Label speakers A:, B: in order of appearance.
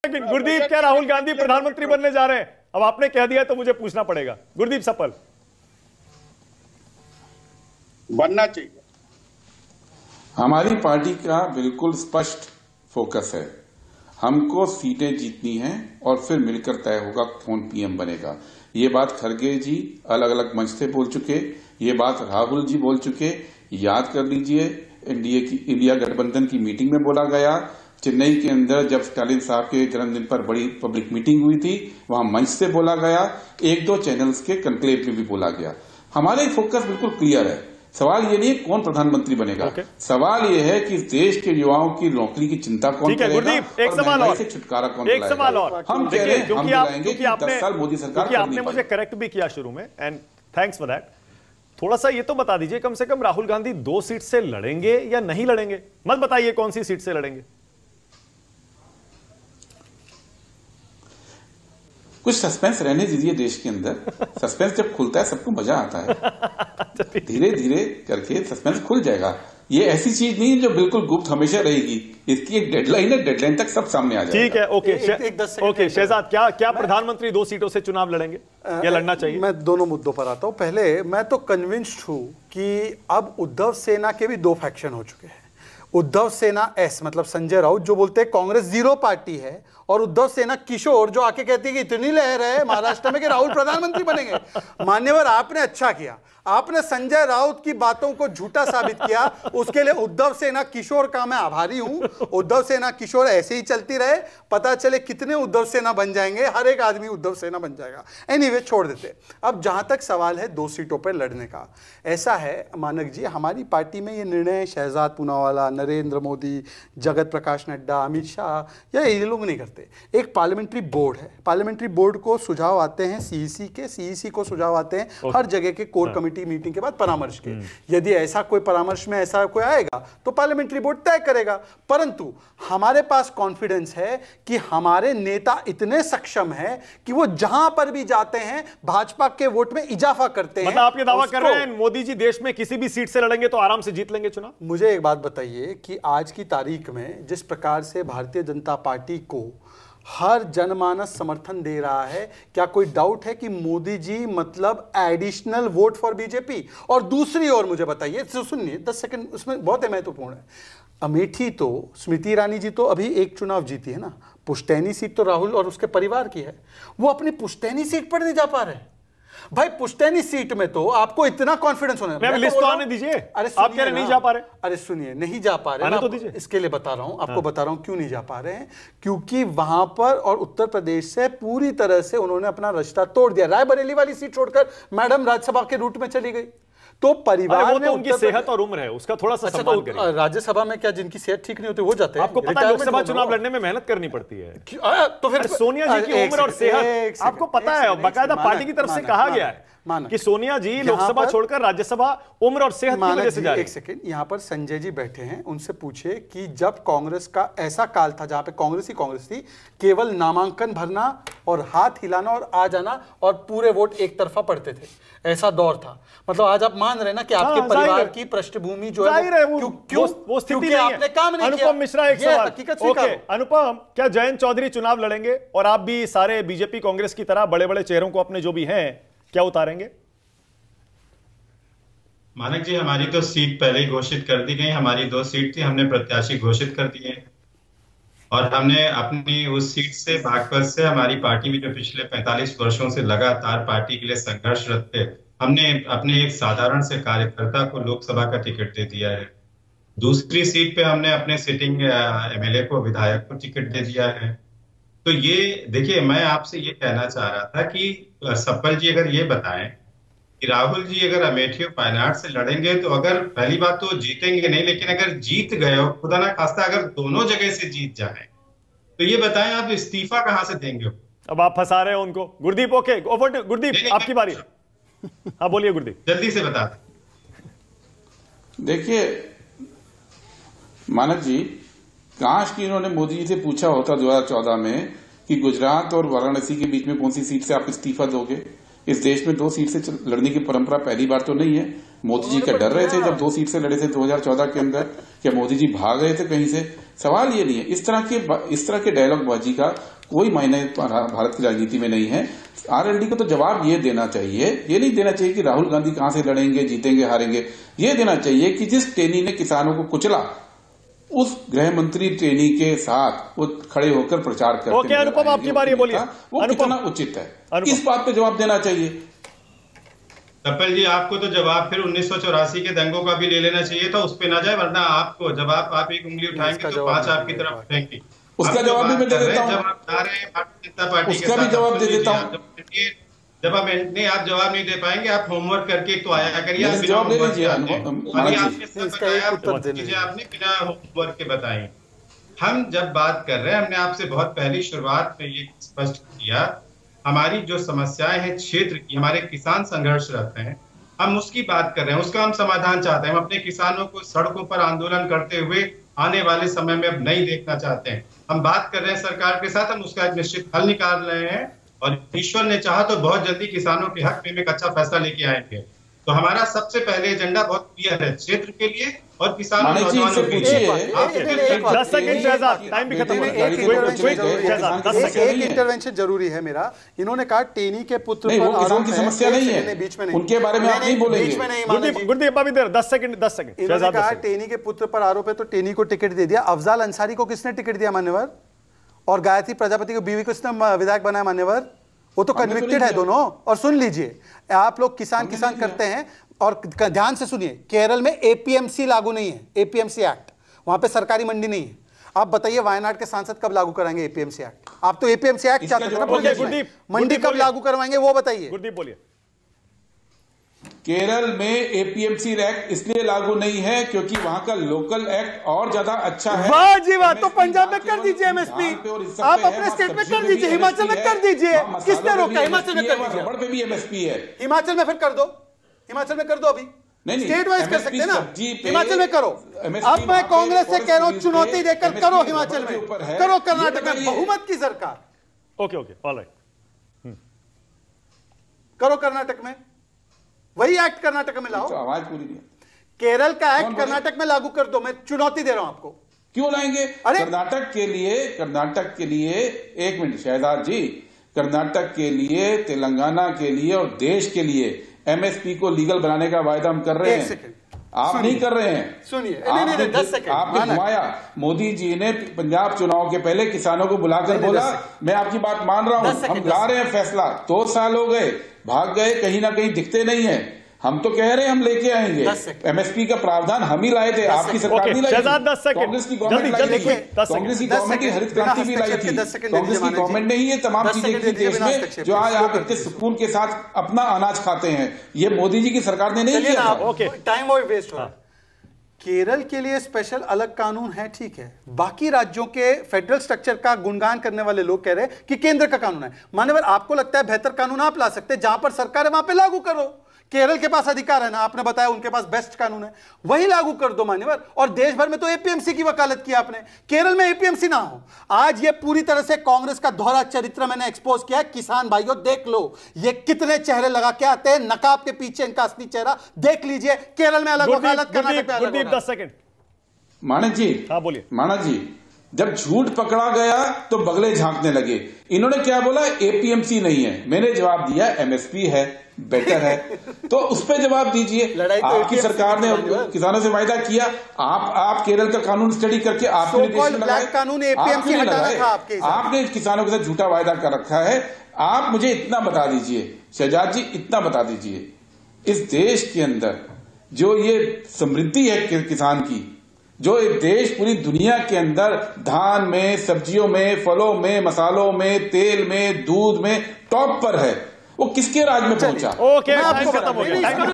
A: लेकिन गुरदीप, क्या राहुल गांधी प्रधानमंत्री बनने जा रहे हैं? अब आपने कह दिया तो मुझे पूछना पड़ेगा। गुरदीप सप्पल,
B: बनना चाहिए।
C: हमारी पार्टी का बिल्कुल स्पष्ट फोकस है, हमको सीटें जीतनी हैं और फिर मिलकर तय होगा कौन पीएम बनेगा। ये बात खड़गे जी अलग अलग मंच से बोल चुके, ये बात राहुल जी बोल चुके। याद कर लीजिए, इंडिया गठबंधन की मीटिंग में बोला गया, चेन्नई के अंदर जब स्टालिन साहब के जन्मदिन पर बड़ी पब्लिक मीटिंग हुई थी, वहां मंच से बोला गया, एक दो चैनल्स के कंक्लेव में भी बोला गया। हमारा फोकस बिल्कुल क्लियर है। सवाल ये नहीं है कौन प्रधानमंत्री बनेगा, सवाल ये है कि देश के युवाओं की नौकरी की चिंता कौन करेगा,
A: एक सवाल और,
C: से छुटकारा कौन
A: एक सवाल और
C: हम कह रहे हैं, हम दिलाएंगे कि
A: 10 साल मोदी सरकार। आपने मुझे करेक्ट भी किया शुरू में, एंड थैंक्स फॉर दैट। थोड़ा सा ये तो बता दीजिए, कम से कम राहुल गांधी 2 सीट से लड़ेंगे या नहीं लड़ेंगे? मत बताइए कौन सी सीट से लड़ेंगे।
C: कुछ सस्पेंस रहने दीजिए देश के अंदर। सस्पेंस जब खुलता है सबको मजा आता है। धीरे धीरे करके सस्पेंस खुल जाएगा। ये ऐसी चीज नहीं है जो बिल्कुल गुप्त हमेशा रहेगी, इसकी एक डेडलाइन है, डेडलाइन तक सब सामने आ जाएगा।
A: ठीक है, ओके शहजाद, क्या प्रधानमंत्री 2 सीटों से चुनाव लड़ेंगे या लड़ना चाहिए?
D: मैं दोनों मुद्दों पर आता हूं। पहले मैं तो कन्विंस्ड हूं कि अब उद्धव सेना के भी 2 फैक्शन हो चुके हैं। उद्धव सेना एस मतलब संजय राउत जो बोलते हैं कांग्रेस जीरो पार्टी है, और उद्धव सेना किशोर जो आके कहती है कि इतनी लहर है महाराष्ट्र में कि राहुल प्रधानमंत्री बनेंगे। मान्यवर, आपने अच्छा किया, आपने संजय राउत की बातों को झूठा साबित किया। उसके लिए उद्धव सेना किशोर का मैं आभारी हूं। उद्धव सेना किशोर ऐसे ही चलती रहे, पता चले कितने उद्धव सेना बन जाएंगे, हर एक आदमी उद्धव सेना बन जाएगा। एनीवे, छोड़ देते। अब जहां तक सवाल है 2 सीटों पर लड़ने का, ऐसा है मानक जी, हमारी पार्टी में ये निर्णय शहजाद पूनावाला, नरेंद्र मोदी, जगत प्रकाश नड्डा, अमित शाह या ये लोग नहीं करते। एक पार्लियामेंट्री बोर्ड है, पार्लियामेंट्री बोर्ड को सुझाव आते हैं सीईसी के, सीईसी को सुझाव आते हैं हर जगह के कोर कमेटी मीटिंग के बाद परामर्श के। यदि ऐसा कोई परामर्श में ऐसा कोई आएगा तो पार्लियामेंट्री बोर्ड तय करेगा। परंतु हमारे पास कॉन्फिडेंस है कि हमारे नेता इतने सक्षम हैं कि वो जहां पर भी जाते हैं भाजपा के वोट में इजाफा करते हैं।
A: मतलब आप ये दावा कर रहे हैं मोदी जी देश में किसी भी सीट से लड़ेंगे तो आराम से जीत लेंगे चुनाव?
D: मुझे एक बात बताइए कि आज की तारीख में जिस प्रकार से भारतीय जनता पार्टी को हर जनमानस समर्थन दे रहा है, क्या कोई डाउट है कि मोदी जी मतलब एडिशनल वोट फॉर बीजेपी? और दूसरी ओर मुझे बताइए, सुनिए 10 सेकंड, उसमें बहुत महत्वपूर्ण है। अमेठी तो स्मृति ईरानी जी तो अभी एक चुनाव जीती है ना, पुश्तैनी सीट तो राहुल और उसके परिवार की है, वो अपनी पुश्तैनी सीट पर नहीं जा पा रहे। भाई पुश्तैनी सीट में तो आपको इतना कॉन्फिडेंस होना है।
A: लिस्ट तो आने दीजिए।
D: अरे
A: आप कह रहे नहीं जा पा रहे?
D: अरे सुनिए, नहीं जा पा रहे
A: तो दीजिए।
D: इसके लिए बता रहा हूं, आपको बता रहा हूं क्यों नहीं जा पा रहे हैं। क्योंकि वहां पर और उत्तर प्रदेश से पूरी तरह से उन्होंने अपना रिश्ता तोड़ दिया। रायबरेली वाली सीट छोड़कर मैडम राज्यसभा के रूट में चली गई। तो परिवार
A: वो तो उनकी सेहत और उम्र है, उसका थोड़ा सा सम्मान करिए।
D: राज्यसभा में क्या जिनकी सेहत ठीक नहीं होती वो जाते हैं?
A: आपको पता है लोकसभा चुनाव लड़ने में मेहनत करनी पड़ती है।
D: तो फिर
A: सोनिया जी की उम्र और सेहत आपको पता है, बाकायदा पार्टी की तरफ से कहा गया है कि सोनिया जी लोकसभा छोड़कर राज्यसभा उम्र और सेहत की वजह से जा रही है।
D: एक सेकंड, यहां पर संजय जी बैठे हैं, उनसे पूछे कि जब कांग्रेस का ऐसा काल था जहां पे कांग्रेस ही कांग्रेस थी, केवल नामांकन भरना और हाथ हिलाना और आ जाना और पूरे वोट एक तरफा पड़ते थे, ऐसा दौर था। मतलब आज आप मान रहे ना कि आपके परिवार की पृष्ठभूमि जो है
A: वो स्थिति आपने काम नहीं किया। अनुपम मिश्रा, एक सवाल। ओके अनुपम, क्या जयंत चौधरी चुनाव लड़ेंगे और आप भी सारे बीजेपी कांग्रेस की तरह बड़े बड़े चेहरों को अपने जो भी हैं क्या उतारेंगे?
E: मानक जी, हमारी तो सीट पहले ही घोषित कर दी गई। हमारी 2 सीट थी, हमने प्रत्याशी घोषित कर दिए और हमने अपनी उस सीट से भागकर से हमारी पार्टी में जो पिछले 45 वर्षों से लगातार पार्टी के लिए संघर्षरत थे, हमने अपने एक साधारण से कार्यकर्ता को लोकसभा का टिकट दे दिया है। दूसरी सीट पे हमने अपने सिटिंग एमएलए को, विधायक को टिकट दे दिया है। तो ये देखिए, मैं आपसे ये कहना चाह रहा था कि सप्पल जी अगर ये बताएं कि राहुल जी अगर अमेठी और वायनाड से लड़ेंगे तो अगर पहली बात तो जीतेंगे नहीं, लेकिन अगर जीत गए और खुदा ना खास्ता अगर दोनों जगह से जीत जाए तो ये बताएं आप इस्तीफा कहां से देंगे?
A: अब आप फंसा रहे हो उनको। गुरदीप, ओके गुरदीप आपकी बारी। हाँ बोलिए गुरदीप,
E: जल्दी से बता।
C: देखिए मानक जी, काश कि इन्होंने मोदी जी से पूछा होता 2014 में कि गुजरात और वाराणसी के बीच में कौन सी सीट से आप इस्तीफा दोगे। इस देश में 2 सीट से लड़ने की परंपरा पहली बार तो नहीं है। मोदी जी क्या डर रहे थे जब 2 सीट से लड़े थे 2014 के अंदर? क्या मोदी जी भाग गए थे कहीं से? सवाल ये नहीं है। इस तरह के डायलॉग बाजी का कोई मायने भारत की राजनीति में नहीं है। आरएलडी को तो जवाब ये देना चाहिए, ये नहीं देना चाहिए कि राहुल गांधी कहां से लड़ेंगे, जीतेंगे, हारेंगे। ये देना चाहिए कि जिस टेनी ने किसानों को कुचला, उस गृह मंत्री टेनी के साथ वो खड़े होकर प्रचार करते हैं।
A: अनुपम, आपकी बारी, बोलिए।
C: वो कितना उचित है, इस बात पे जवाब देना चाहिए।
E: कपिल जी, आपको तो जवाब फिर 1984 के दंगों का भी ले लेना चाहिए था, उस पे ना जाए, वरना आपको जवाब आप एक उंगली उठाएंगे तो 5 आपकी तरफ उठेंगे।
C: उसका जवाब भी मैं दे देता हूँ,
E: जब आप जा रहे हैं भारतीय जनता पार्टी
C: उसका भी जवाब दे देता हूँ।
E: जब आप नहीं, आप जवाब नहीं दे पाएंगे, आप होमवर्क करके तो आया करिए,
C: आपने जवाब दे दीजिए।
E: आपने बिना होमवर्क के बताए। हम जब बात कर रहे हैं, हमने आपसे बहुत पहली शुरुआत में ये स्पष्ट किया, हमारी जो समस्याएं हैं क्षेत्र की, हमारे किसान संघर्षरत हैं, हम उसकी बात कर रहे हैं, उसका हम समाधान चाहते हैं। हम अपने किसानों को सड़कों पर आंदोलन करते हुए आने वाले समय में अब नहीं देखना चाहते हैं। हम बात कर रहे हैं सरकार के साथ, हम उसका एक निश्चित हल निकाल रहे हैं, और ईश्वर ने चाहा तो बहुत जल्दी किसानों के हक में एक अच्छा फैसला लेके आएंगे। तो हमारा सबसे पहले एजेंडा बहुत क्लियर है, क्षेत्र के लिए और किसानों के लिए।
A: 10 सेकंड शहजाद, टाइम भी खत्म हो रहा है।
D: एक इंटरवेंशन जरूरी है मेरा। इन्होंने कहा टेनी के पुत्र
C: पर किसान की समस्या नहीं है,
D: बीच में नहीं,
C: उनके बारे में आप नहीं बोलेंगे।
A: गुरदीप अभी देर 10 सेकंड।
D: इन्होंने कहा टेनी के पुत्र पर आरोप है तो टेनी को टिकट दे दिया। अफजाल अंसारी को किसने टिकट दिया मान्यवर? और गायत्री प्रजापति को बीवी को किसने विधायक बनाया मान्यवर? वो तो कन्विक्टेड है दोनों। और सुन लीजिए, आप लोग किसान करते हैं, और ध्यान से सुनिए, केरल में एपीएमसी लागू नहीं है, एपीएमसी एक्ट, वहां पे सरकारी मंडी नहीं है। आप बताइए वायनाड के सांसद कब लागू कराएंगे एपीएमसी एक्ट? आप तो एपीएमसी एक्ट चाहते थे, मंडी कब लागू करवाएंगे वो बताइए।
A: गुरदीप बोलिए।
C: केरल में एपीएमसी एक्ट इसलिए लागू नहीं है क्योंकि वहां का लोकल एक्ट और ज्यादा अच्छा है।
D: वाह जी वाह, तो पंजाब में कर दीजिए एमएसपी, आप अपने स्टेट में कर दीजिए, हिमाचल में कर दीजिए। किसने रोका? हिमाचल में कर दीजिए।
C: रबड़ पे भी एमएसपी है,
D: हिमाचल में फिर कर दो, हिमाचल में कर दो। अभी नहीं, स्टेट वाइज कर सकते हैं ना, हिमाचल में करो। अब मैं कांग्रेस से कह रहा हूं, चुनौती देकर करो, हिमाचल में करो, कर्नाटक में बहुमत की सरकार।
A: ओके ऑलराइट,
D: करो कर्नाटक में, वही एक्ट कर्नाटक में लाओ।
C: आवाज पूरी नहीं,
D: केरल का एक्ट कर्नाटक में लागू कर दो। मैं चुनौती दे रहा हूं आपको।
C: क्यों लाएंगे? कर्नाटक के लिए एक मिनट शहजाद जी, कर्नाटक के लिए, तेलंगाना के लिए और देश के लिए एमएसपी को लीगल बनाने का वायदा हम कर रहे हैं। आप नहीं कर रहे हैं।
D: सुनिए,
C: 10 सेकंड आपने घुमाया। मोदी जी ने पंजाब चुनाव के पहले किसानों को बुलाकर बोला, मैं आपकी बात मान रहा हूं, हम ला रहे हैं फैसला। 2 साल हो गए, भाग गए, कहीं ना कहीं दिखते नहीं है। हम तो कह रहे हैं हम लेके आएंगे एमएसपी का प्रावधान, हम ही लाए थे, आपकी सरकार नहीं लाई। कांग्रेस की गवर्नमेंट लाई थी, कांग्रेस की गवर्नमेंट की हरित क्रांति भी लाई थी। कांग्रेस की गवर्नमेंट ने ही ये तमाम चीजें की देश में, जो आज आप इतने सुकून के साथ अपना अनाज खाते हैं। ये मोदी जी की सरकार ने नहीं किया।
D: टाइम और वेस्ट हो रहा है। केरल के लिए स्पेशल अलग कानून है, ठीक है। बाकी राज्यों के फेडरल स्ट्रक्चर का गुणगान करने वाले लोग कह रहे हैं कि केंद्र का कानून है। मान्यवर, आपको लगता है बेहतर कानून आप ला सकते हैं? जहां पर सरकार है वहां पे लागू करो। केरल के पास अधिकार है ना, आपने बताया उनके पास बेस्ट कानून है, वही लागू कर दो मान्यवर। और देश भर में तो एपीएमसी की वकालत की आपने, केरल में एपीएमसी ना हो। आज ये पूरी तरह से कांग्रेस का दोहरा चरित्र मैंने एक्सपोज किया। किसान भाइयों देख लो, ये कितने चेहरे लगा के आते हैं, नकाब के पीछे इनका असली चेहरा देख लीजिए। केरल में अलग वकालत, कर्नाटक में अलग।
A: 10 सेकंड
C: मानक जी,
A: हाँ बोलिए।
C: मानक जी, जब झूठ पकड़ा गया तो बगले झांकने लगे। इन्होंने क्या बोला? एपीएमसी नहीं है। मैंने जवाब दिया एमएसपी है, बेटर है। तो उस पर जवाब दीजिए। आपकी सरकार ने किसानों से वायदा किया, आप केरल का कानून स्टडी करके आपने
D: कानून एपीएमसी हटाना था
C: आपने किसानों के साथ झूठा वायदा कर रखा है। आप मुझे इतना बता दीजिए शहजाद जी, इतना बता दीजिए, इस देश के अंदर जो ये समृद्धि है किसान की, जो एक देश पूरी दुनिया के अंदर धान में, सब्जियों में, फलों में, मसालों में, तेल में, दूध में टॉप पर है, वो किसके राज में पहुंचा?
A: ओके, खत्म हो गया।